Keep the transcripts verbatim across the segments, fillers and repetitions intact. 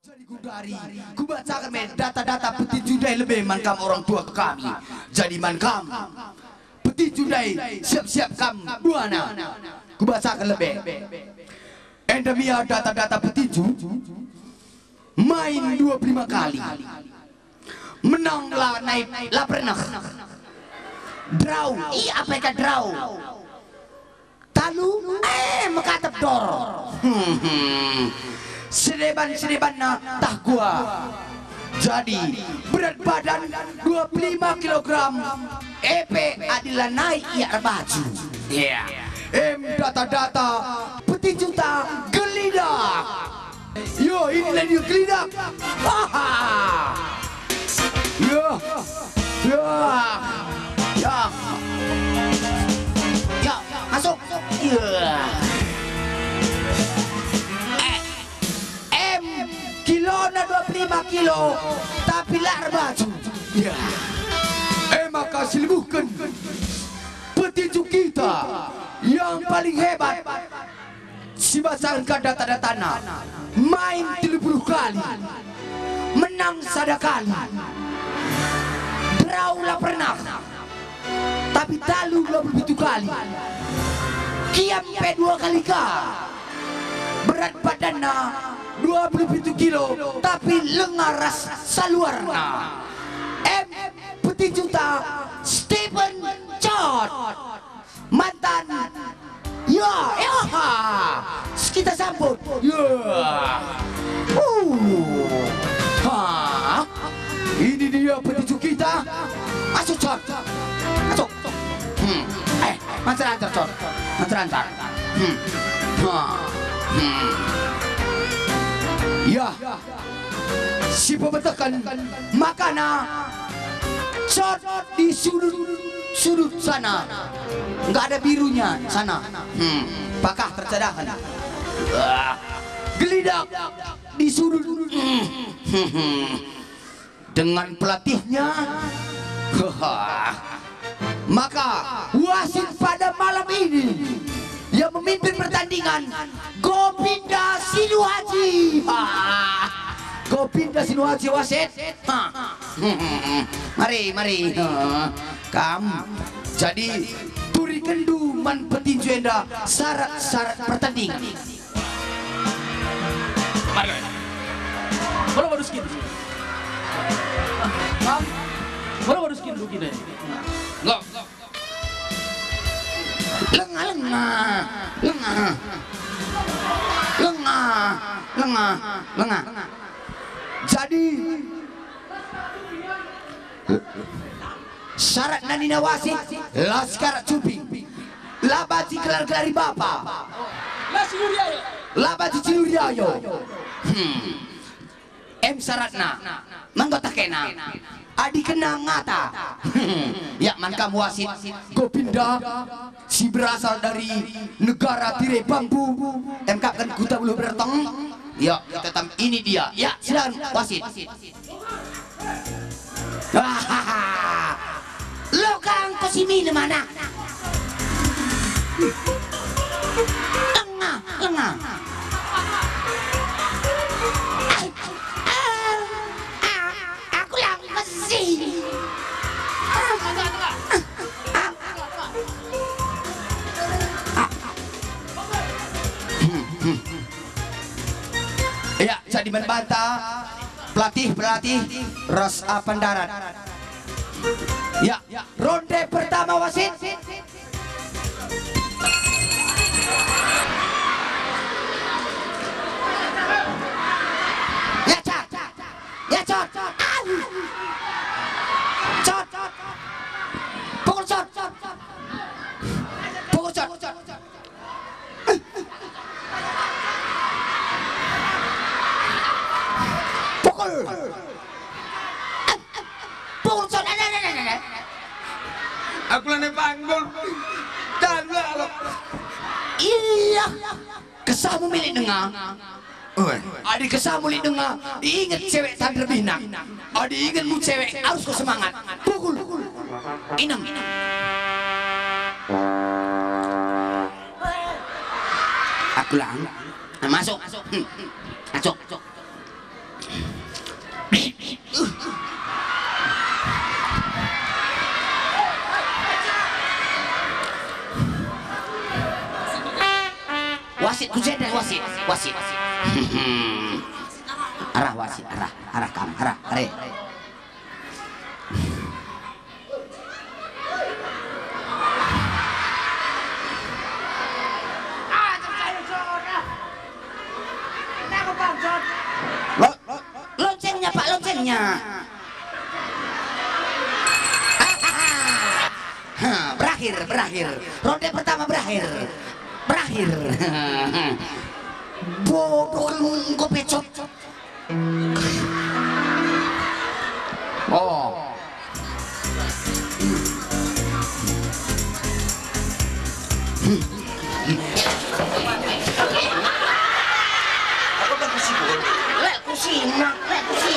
Jadi ku dari, ku bacakan men data-data petinju dai lebih mankam orang tua ke kami. Jadi mankam petinju dai siap-siap kam buana. Ku bacakan lebih. Endemia data-data petinju main dua puluh lima kali. Menang lah naik lah pernah. Draw, iya apa yang draw? Talu, eh mekatap dor. Hmm. Sedeban-sedeban na tah gua. Jadi berat badan dua puluh lima kilogram. E P adalah naik ya baju. Ya. Yeah. M data-data petinju ta gelidak. Yo inilah dia gelidak. Haha. Yo. Yo. Ya. Ya, masuk. Ya. Kilo na dua puluh lima kilo tapi lar baju ya. Eh maka silbuhkan petinju kita yang paling hebat si basangkan data-datana main tiga puluh kali menang sada kali draw lah pernah tapi talu dua puluh tujuh kali kiam pe dua kali ka berat badanna dua puluh tujuh kilo tapi lengaras saluarna. M petinju ta Stephen Chot mantan ya ya kita sambut ya uh ha ini dia petinju kita masuk Chot masuk hmm eh mancar antar Chot mancar antar hmm ha hmm ya, si pemetakan makana shot di sudut sudut sana, nggak ada birunya sana. Hmm, pakah tercadangkan. Uh, gelidak di sudut. Hmm. Dengan pelatihnya, maka wasit pada malam ini yang memimpin pertandingan Gopinda Sinuhaji. Gopinda Sinuhaji wasit. Mari, mari. Kam. Jadi turi kendu man petinju enda syarat-syarat pertandingan. Mari. Kalau baru skin. Kam. Kalau baru skin begini. Enggak. Lengah, lengah, lengah, lengah, lengah, lengah. Jadi syarat nanina wasit laskar cupi labati kelar-kelari bapak labati ciluriayo hmm M syaratna manggota kena adi kena ngata ya mankam wasit Gopinda si berasal dari negara tirai bambu M K kan kuta bulu bertong ya tetap ini dia ya silakan wasit lo kang kesini mana lengah lengah aku yang kesini ya jadi membantah pelatih pelatih Ros Pandarat ya ronde pertama wasit ya Cot ya Cot Cot pukul Cot pukul Cot pukul pukul Cot aku lane panggul dan lo iya kesamu milik dengar adi kesamu milik dengar ingat cewek tak terbina adi ingat mu cewek harus kau semangat pukul inem aku lang masuk masuk wasit. Arah wasit, arah, arah kamu, arah, are. Loncengnya Pak, loncengnya. Berakhir, berakhir. Ronde pertama berakhir. Berakhir. Bodoh kau pecot. Oh. Apa kan kursi pukul? Lek kursi, nak, lek kursi.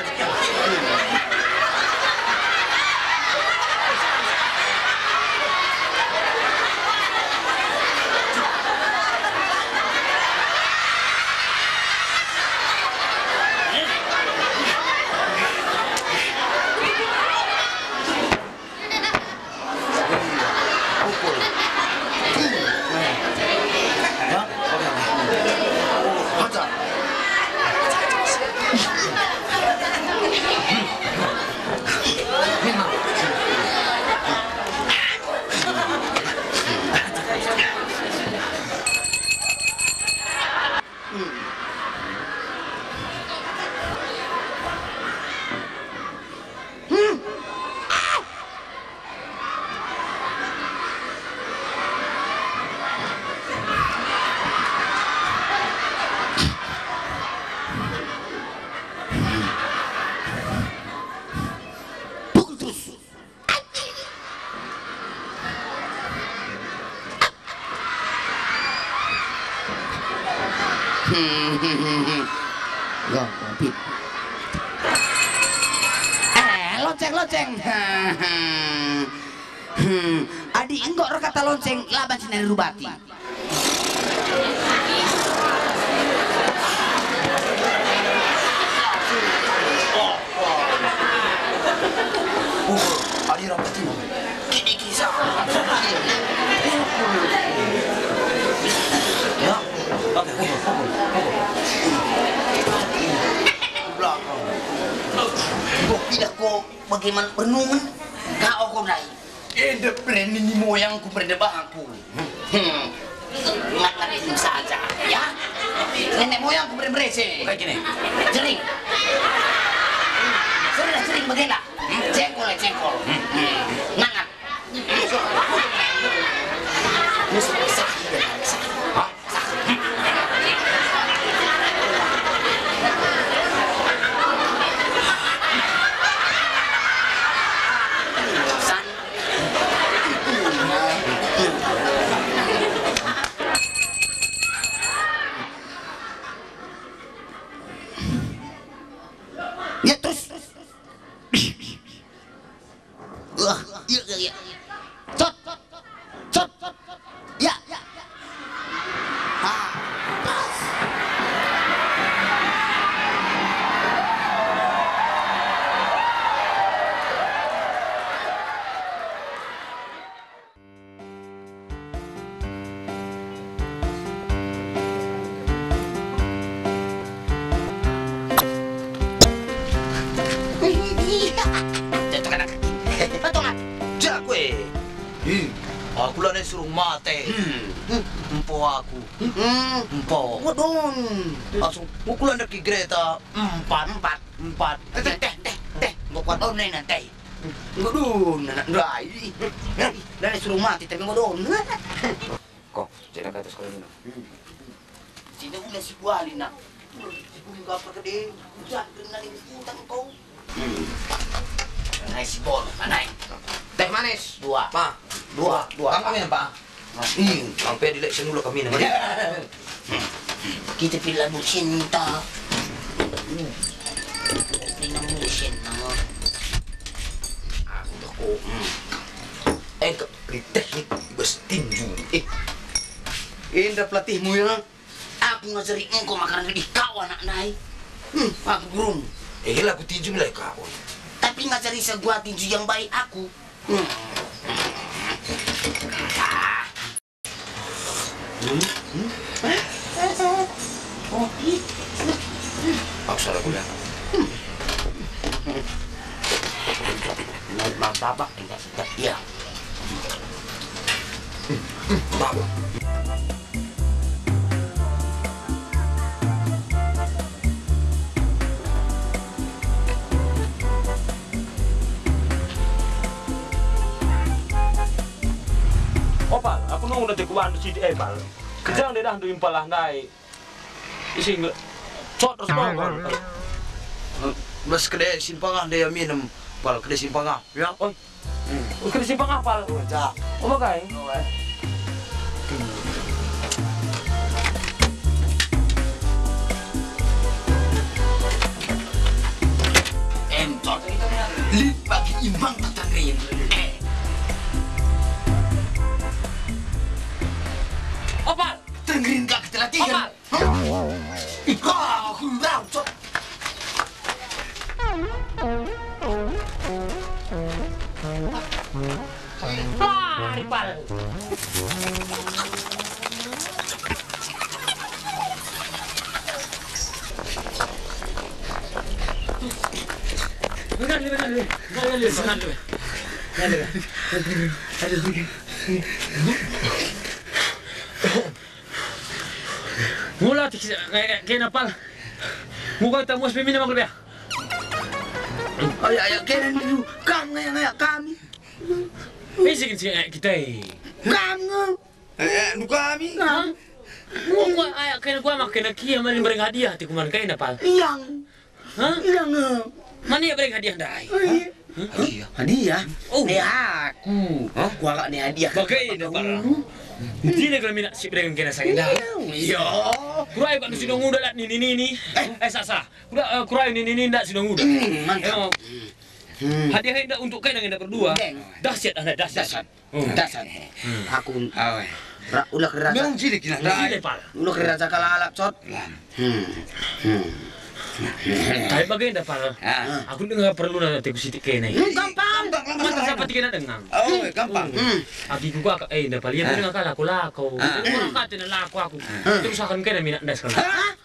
Go, kompit. Eh, lonceng, lonceng. Adi enggak orang kata lonceng, laban sinari rubati. Oh, Adi rapati. Kini kisah. Ya, oke, pukul, pukul, pukul. Belakang. Kok tidak kok bagaimana renungan? Kau kau naik. Eh, the brand ini moyangku berdebah aku. Makan ini saja, ya. Nenek moyangku berberese. Kayak gini. Jering. Sudah sering begini. Cengkol, cengkol. Nangat. Hah? Ya terus. Wah, iya iya iya. Cot. Cot. Ya, ya. Ah. Jatuh kan kaki. Betul kan? Jak kue. Ih, aku lah suruh mati. Empo aku. Hmm. Empo. Waduh. Langsung pukulan dari Greta. Empat. Empat. Empat. Teh, teh, teh, teh. Bukan on nih nanti. Waduh, nak dai. Dan suruh mati tapi waduh. Kok, jadi kata sekolah ini. Sini udah si buali nak. Si buali gak apa gede. Hujan dengan ini utang kau. Naik si bol, naik. Teh manis. Dua. Pa. Dua, dua. Kang kami pa. Ih, sampai di election dulu kami nama dia. Kita pilih lagu cinta. Ini nama cinta. Aku tak kok. Eh, di teknik bes tinju. Eh, Indra pelatihmu ya. Aku ngajari engkau makan lebih kau anak naik. Hmm, aku gurung. Eh, lagu tinju mulai kau. Tapi ngajari sebuah tinju yang baik aku. Hmm. Oh, aku salah kuda. Naik martabak enggak enggak iya. Bawa. Oh pal, aku nunggu nanti kuan si eh pal. Kejang dia dah tu impal lah naik. Isi nggak. Cot terus bawa. Mas kedai simpangan dia minum. Pal kedai simpangan. Ya, oi. Hmm. Kena simpang apal. Cak. Oh bagai. Entot. Lip bagi imbang tetangin. Eh. Opal. Tenggerin gak ketelatihan. Ika aku tahu cok. Mari pal. Benar, benar, benar, benar, benar, benar. Mula tik kayak kayak napal. Muka kita mau minum aku dia. Ay ay keren dulu. Kamu yang ngayak kami. Eh sih kita. Kamu. Eh nu kami. Muka ayak kena gua makan kia mana beri hadiah ti kuman kayak napal. Yang. Hah? Yang. Mana ya beri hadiah dai? Hadiah. Hadiah. Oh. Nih aku. Hah? Gua gak nih hadiah. Bagai napal. Hindi na kami na si Breng kena sa inda. Iya. Kurai kan sinong uda lah ni ni ni ni. Eh sasa. Kuda kurai ni ni ni ndak sinong uda. Mantap. Hadiah indah untuk kau dengan berdua. Dahsyat anda dahsyat. Dasar. Aku awe. Ulah kerja. Memang jadi kena. Ini pal. Ulah kerja kalalap cot. Hmm. Hmm. Tapi bagaimana pal? Aku dengar perlu na teku sitik kene. Gampang. Mata siapa tiga na dengang. Oh, gampang. Abi ko ka eh na pal. Yan dengar kala ko lako. Ano kata na lako ako. Terus akan kena minat das kana.